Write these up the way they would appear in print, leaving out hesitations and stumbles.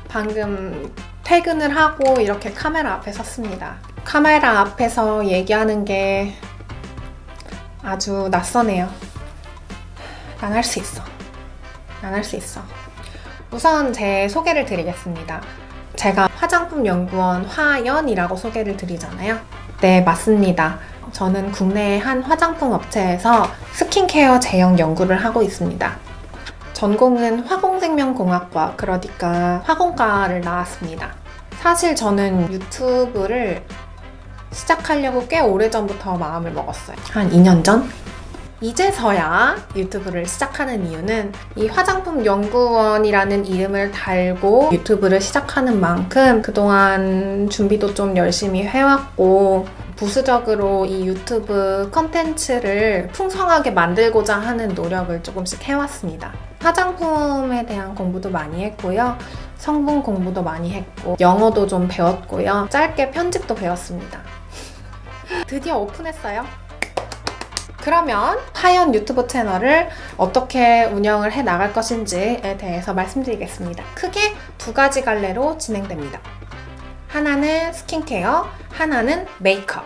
방금 퇴근을 하고 이렇게 카메라 앞에 섰습니다. 카메라 앞에서 얘기하는 게 아주 낯서네요. 난 할 수 있어. 난 할 수 있어. 우선 제 소개를 드리겠습니다. 제가 화장품 연구원 화연이라고 소개를 드리잖아요. 네, 맞습니다. 저는 국내의 한 화장품 업체에서 스킨케어 제형 연구를 하고 있습니다. 전공은 화공생명공학과, 그러니까 화공과를 나왔습니다. 사실 저는 유튜브를 시작하려고 꽤 오래전부터 마음을 먹었어요. 한 2년 전? 이제서야 유튜브를 시작하는 이유는 이 화장품 연구원이라는 이름을 달고 유튜브를 시작하는 만큼 그동안 준비도 좀 열심히 해왔고 부수적으로 이 유튜브 컨텐츠를 풍성하게 만들고자 하는 노력을 조금씩 해왔습니다. 화장품에 대한 공부도 많이 했고요. 성분 공부도 많이 했고 영어도 좀 배웠고요. 짧게 편집도 배웠습니다. 드디어 오픈했어요. 그러면 화연 유튜브 채널을 어떻게 운영을 해 나갈 것인지에 대해서 말씀드리겠습니다. 크게 두 가지 갈래로 진행됩니다. 하나는 스킨케어, 하나는 메이크업.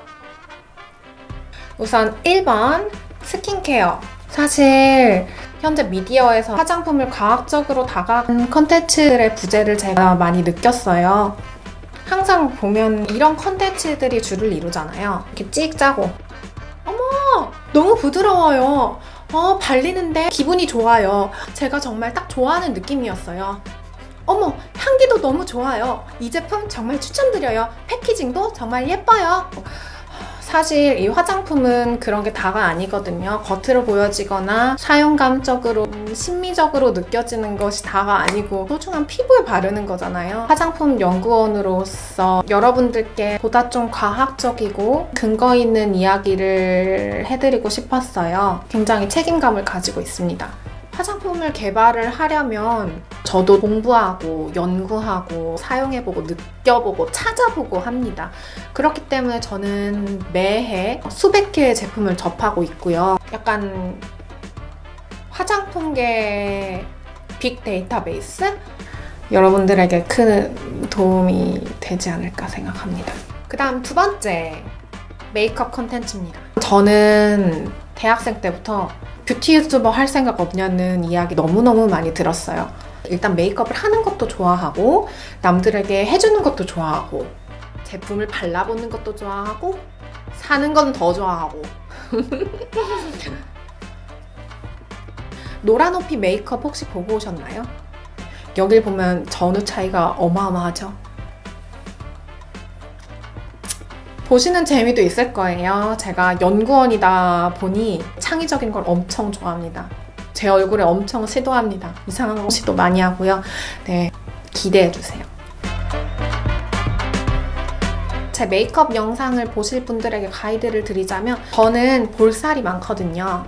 우선 1번 스킨케어. 사실 현재 미디어에서 화장품을 과학적으로 다가가는 컨텐츠들의 부재를 제가 많이 느꼈어요. 항상 보면 이런 컨텐츠들이 주를 이루잖아요. 이렇게 찍 짜고 어머 너무 부드러워요. 발리는데 기분이 좋아요. 제가 정말 딱 좋아하는 느낌이었어요. 어머 향기도 너무 좋아요. 이 제품 정말 추천드려요. 패키징도 정말 예뻐요. 사실 이 화장품은 그런 게 다가 아니거든요. 겉으로 보여지거나 사용감적으로 심미적으로 느껴지는 것이 다가 아니고 소중한 피부에 바르는 거잖아요. 화장품 연구원으로서 여러분들께 보다 좀 과학적이고 근거 있는 이야기를 해드리고 싶었어요. 굉장히 책임감을 가지고 있습니다. 화장품을 개발을 하려면 저도 공부하고 연구하고 사용해보고 느껴보고 찾아보고 합니다. 그렇기 때문에 저는 매해 수백 개의 제품을 접하고 있고요. 약간 화장품계 빅 데이터베이스? 여러분들에게 큰 도움이 되지 않을까 생각합니다. 그 다음 두 번째 메이크업 콘텐츠입니다. 저는 대학생 때부터 뷰티 유튜버 할 생각 없냐는 이야기 너무너무 많이 들었어요. 일단 메이크업을 하는 것도 좋아하고 남들에게 해주는 것도 좋아하고 제품을 발라보는 것도 좋아하고 사는 건 더 좋아하고 노란호피 메이크업 혹시 보고 오셨나요? 여길 보면 전후 차이가 어마어마하죠? 보시는 재미도 있을 거예요. 제가 연구원이다 보니 창의적인 걸 엄청 좋아합니다. 제 얼굴에 엄청 시도합니다. 이상한 거 시도 많이 하고요. 네, 기대해주세요. 제 메이크업 영상을 보실 분들에게 가이드를 드리자면 저는 볼살이 많거든요.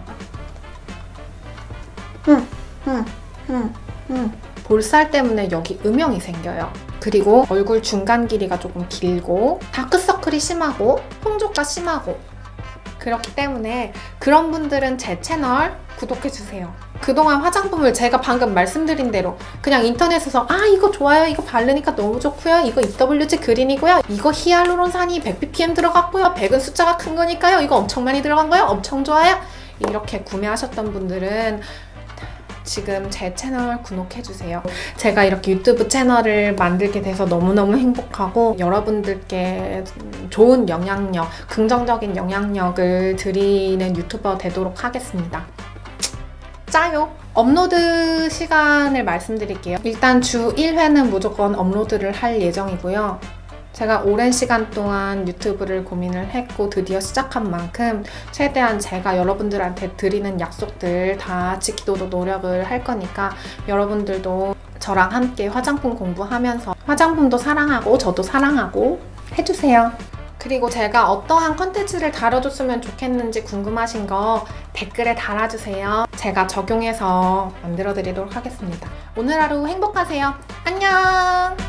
볼살 때문에 여기 음영이 생겨요. 그리고 얼굴 중간 길이가 조금 길고 다크서클이 심하고 홍조가 심하고 그렇기 때문에 그런 분들은 제 채널 구독해주세요. 그동안 화장품을 제가 방금 말씀드린 대로 그냥 인터넷에서 이거 좋아요, 이거 바르니까 너무 좋고요, 이거 EWG 그린이고요, 이거 히알루론산이 100ppm 들어갔고요, 100은 숫자가 큰 거니까요, 이거 엄청 많이 들어간 거예요, 엄청 좋아요, 이렇게 구매하셨던 분들은 지금 제 채널 구독해주세요. 제가 이렇게 유튜브 채널을 만들게 돼서 너무너무 행복하고 여러분들께 좋은 영향력, 긍정적인 영향력을 드리는 유튜버 되도록 하겠습니다. 짜요! 업로드 시간을 말씀드릴게요. 일단 주 1회는 무조건 업로드를 할 예정이고요. 제가 오랜 시간 동안 유튜브를 고민을 했고 드디어 시작한 만큼 최대한 제가 여러분들한테 드리는 약속들 다 지키도록 노력을 할 거니까 여러분들도 저랑 함께 화장품 공부하면서 화장품도 사랑하고 저도 사랑하고 해주세요. 그리고 제가 어떠한 컨텐츠를 다뤄줬으면 좋겠는지 궁금하신 거 댓글에 달아주세요. 제가 적용해서 만들어드리도록 하겠습니다. 오늘 하루 행복하세요. 안녕!